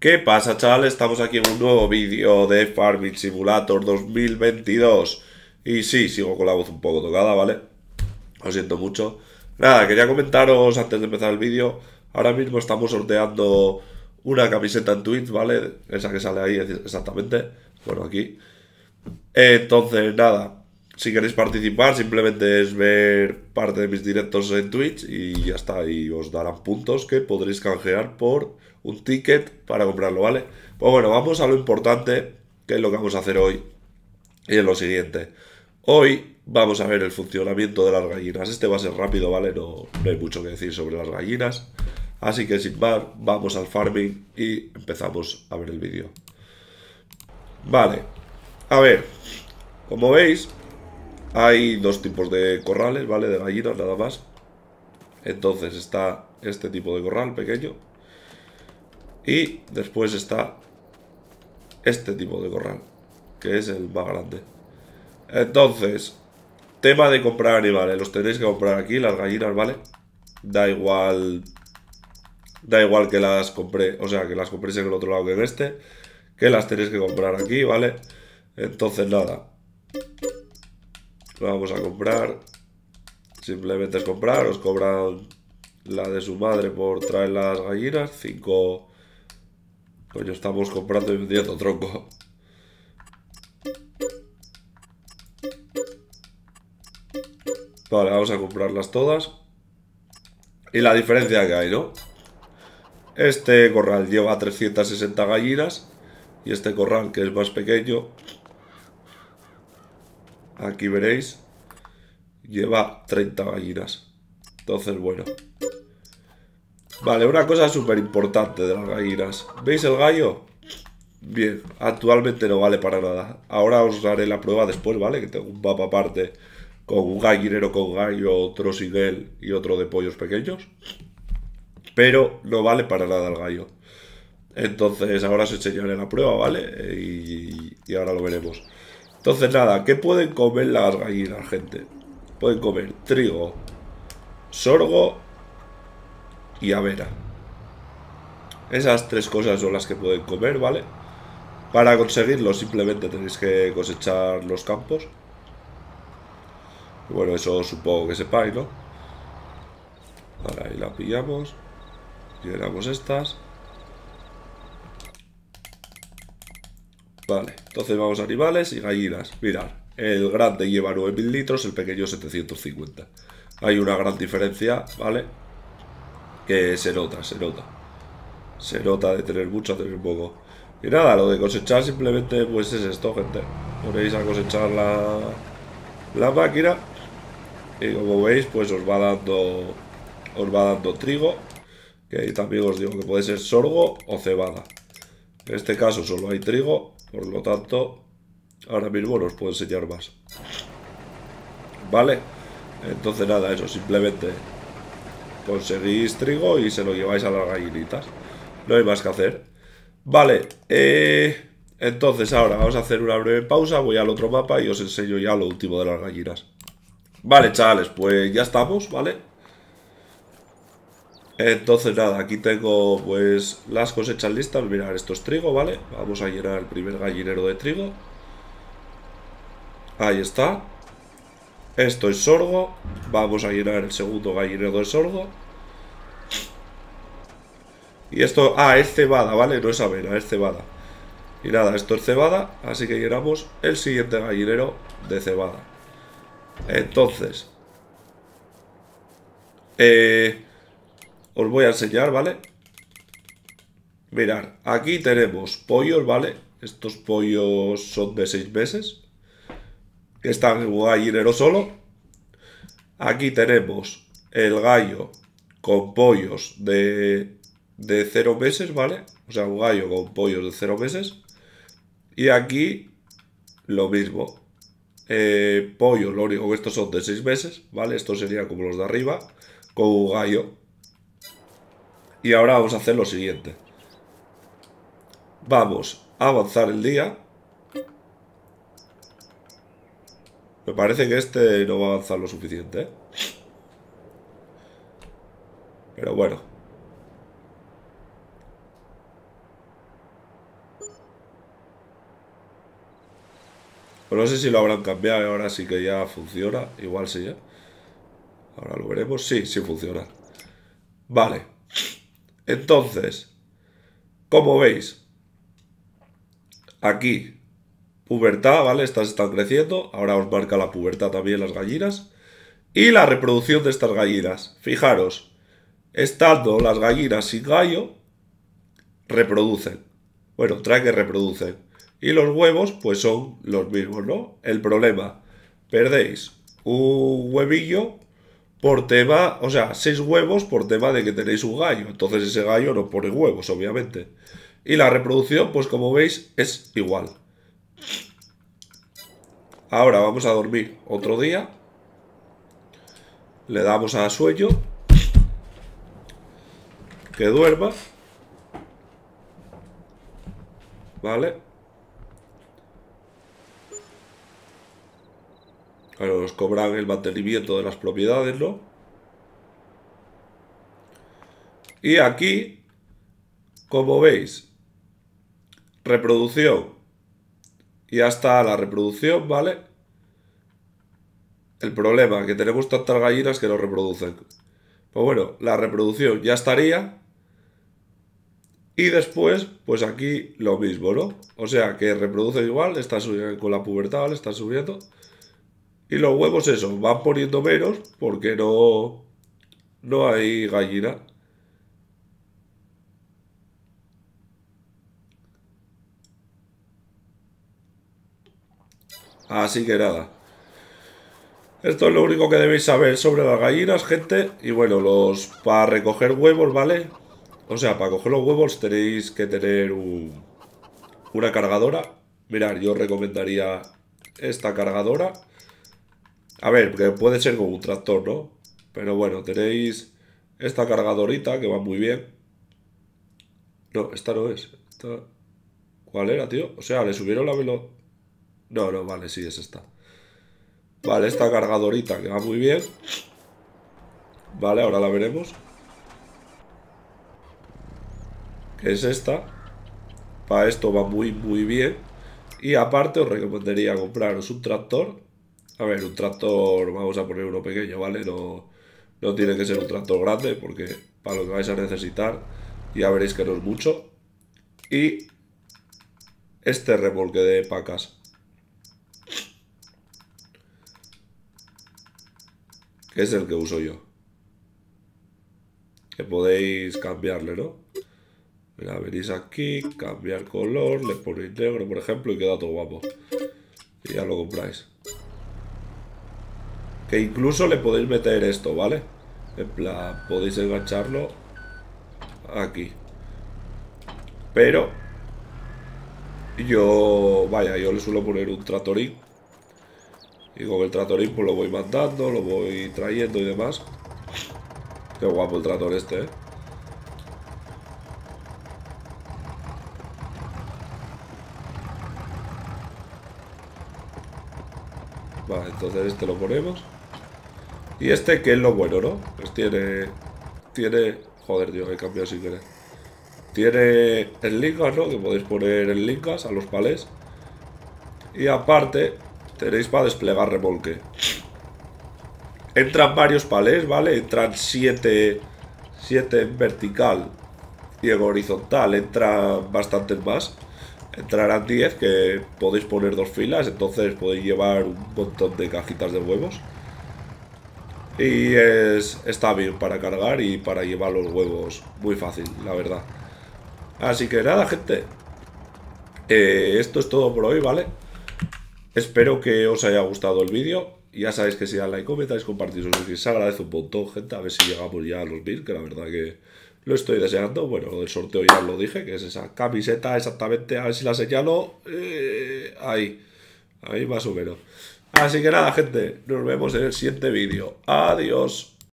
¿Qué pasa, chavales? Estamos aquí en un nuevo vídeo de Farming Simulator 2022. Y sí, sigo con la voz un poco tocada, ¿vale? Lo siento mucho. Nada, quería comentaros antes de empezar el vídeo. Ahora mismo estamos sorteando una camiseta en Twitch, ¿vale? Esa que sale ahí exactamente. Bueno, aquí. Entonces, nada. Si queréis participar, simplemente es ver parte de mis directos en Twitch y ya está. Y os darán puntos que podréis canjear por un ticket para comprarlo, ¿vale? Pues bueno, vamos a lo importante, que es lo que vamos a hacer hoy. Y es lo siguiente. Hoy vamos a ver el funcionamiento de las gallinas. Este va a ser rápido, ¿vale? No hay mucho que decir sobre las gallinas. Así que sin más, vamos al farming y empezamos a ver el vídeo. Vale. A ver. Como veis, hay dos tipos de corrales, ¿vale? De gallinas nada más. Entonces está este tipo de corral pequeño. Y después está este tipo de corral, que es el más grande. Entonces, tema de comprar animales. Los tenéis que comprar aquí, las gallinas, ¿vale? Da igual que las compré, o sea, que las compréis en el otro lado que en este. Que las tenéis que comprar aquí, ¿vale? Entonces nada, lo vamos a comprar. Simplemente es comprar, os cobran la de su madre por traer las gallinas. 5. Coño, estamos comprando y vendiendo, tronco. Vale, vamos a comprarlas todas. Y la diferencia que hay, ¿no? Este corral lleva 360 gallinas. Y este corral, que es más pequeño, aquí veréis, lleva 30 gallinas. Entonces, bueno. Vale, una cosa súper importante de las gallinas. ¿Veis el gallo? Bien, actualmente no vale para nada. Ahora os haré la prueba después, ¿vale? Que tengo un mapa aparte con un gallinero con gallo, otro sin él y otro de pollos pequeños. Pero no vale para nada el gallo. Entonces ahora os enseñaré la prueba, ¿vale? Y ahora lo veremos. Entonces nada, ¿qué pueden comer las gallinas, gente? Pueden comer trigo, sorgo y avena. Esas tres cosas son las que pueden comer, ¿vale? Para conseguirlo simplemente tenéis que cosechar los campos. Bueno, eso supongo que sepáis, ¿no? Ahora ahí la pillamos. Llenamos estas. Vale, entonces vamos a animales y gallinas. Mirad, el grande lleva 9000 litros, el pequeño 750. Hay una gran diferencia, ¿vale? Que se nota, se nota. Se nota de tener mucho a tener poco. Y nada, lo de cosechar simplemente pues es esto, gente. Ponéis a cosechar la máquina. Y como veis, pues os va dando trigo. Que también os digo que puede ser sorgo o cebada. En este caso solo hay trigo, por lo tanto, ahora mismo no os puedo enseñar más. ¿Vale? Entonces nada, eso, simplemente conseguís trigo y se lo lleváis a las gallinitas. No hay más que hacer. Vale, entonces ahora vamos a hacer una breve pausa, voy al otro mapa y os enseño ya lo último de las gallinas. Vale, chavales, pues ya estamos, ¿vale? Entonces nada, aquí tengo pues las cosechas listas. Mirad, esto es trigo, ¿vale? Vamos a llenar el primer gallinero de trigo. Ahí está. Esto es sorgo. Vamos a llenar el segundo gallinero de sorgo. Y esto, es cebada, ¿vale? No es avena, es cebada. Y nada, esto es cebada, así que llenamos el siguiente gallinero de cebada. Entonces, os voy a enseñar, ¿vale? Mirad, aquí tenemos pollos, ¿vale? Estos pollos son de 6 meses. Que están en un gallinero solo. Aquí tenemos el gallo con pollos de 0 meses, ¿vale? O sea, un gallo con pollos de 0 meses. Y aquí lo mismo. Pollos, lo único que estos son de 6 meses, ¿vale? Estos serían como los de arriba, con un gallo. Y ahora vamos a hacer lo siguiente. Vamos a avanzar el día. Me parece que este no va a avanzar lo suficiente, ¿eh? Pero bueno. Pues no sé si lo habrán cambiado y ahora sí que ya funciona. Igual sí, ¿eh? Ahora lo veremos. Sí, sí funciona. Vale. Entonces, como veis, aquí, pubertad, ¿vale? Estas están creciendo. Ahora os marca la pubertad también las gallinas. Y la reproducción de estas gallinas. Fijaros, estando las gallinas sin gallo, reproducen. Bueno, trae que reproducen. Y los huevos, pues son los mismos, ¿no? El problema, perdéis un huevillo por tema, o sea, 6 huevos por tema de que tenéis un gallo. Entonces ese gallo no pone huevos, obviamente. Y la reproducción, pues como veis, es igual. Ahora vamos a dormir otro día. Le damos a sueño. Que duerma. ¿Vale? Claro, nos cobran el mantenimiento de las propiedades, ¿no? Y aquí, como veis, reproducción. Y ya está la reproducción, ¿vale? El problema, que tenemos tantas gallinas que no reproducen. Pues bueno, la reproducción ya estaría. Y después, pues aquí lo mismo, ¿no? O sea, que reproducen igual, está subiendo con la pubertad, ¿vale? Están subiendo. Y los huevos, eso, van poniendo menos porque no hay gallina. Así que nada. Esto es lo único que debéis saber sobre las gallinas, gente. Y bueno, para recoger huevos, ¿vale? O sea, para coger los huevos tenéis que tener una cargadora. Mirad, yo recomendaría esta cargadora. A ver, que puede ser como un tractor, ¿no? Pero bueno, tenéis esta cargadorita que va muy bien. No, esta no es. ¿Cuál era, tío? O sea, le subieron la velocidad. No, no, vale, sí, es esta. Vale, esta cargadorita que va muy bien. Vale, ahora la veremos. Que es esta. Para esto va muy, muy bien. Y aparte os recomendaría compraros un tractor. A ver, un tractor, vamos a poner uno pequeño, ¿vale? No tiene que ser un tractor grande porque para lo que vais a necesitar ya veréis que no es mucho. Y este remolque de pacas, que es el que uso yo. Que podéis cambiarle, ¿no? Mira, venís aquí, cambiar color, le ponéis negro, por ejemplo, y queda todo guapo. Y ya lo compráis. Que incluso le podéis meter esto, ¿vale? En plan, podéis engancharlo aquí. Pero yo le suelo poner un tractorín. Y con el tractorín pues lo voy mandando, lo voy trayendo y demás. Qué guapo el tractor este, ¿eh? Vale, entonces este lo ponemos. Y este que es lo bueno, ¿no? Pues tiene... Joder, tío, he cambiado sin querer. Tiene el linkas, ¿no? Que podéis poner el linkas a los palés. Y aparte tenéis para desplegar remolque. Entran varios palés, ¿vale? Entran 7 en vertical. Y en horizontal entran bastantes más. Entrarán 10 que podéis poner 2 filas. Entonces podéis llevar un montón de cajitas de huevos. Y está bien para cargar y para llevar los huevos. Muy fácil, la verdad. Así que nada, gente. Esto es todo por hoy, ¿vale? Espero que os haya gustado el vídeo. Ya sabéis que si dan like, comentáis, compartís, os agradece un montón, gente. A ver si llegamos ya a los 1000, que la verdad que lo estoy deseando. Bueno, el sorteo ya lo dije, que es esa camiseta exactamente. A ver si la señalo. Ahí más o menos. Así que nada, gente. Nos vemos en el siguiente vídeo. Adiós.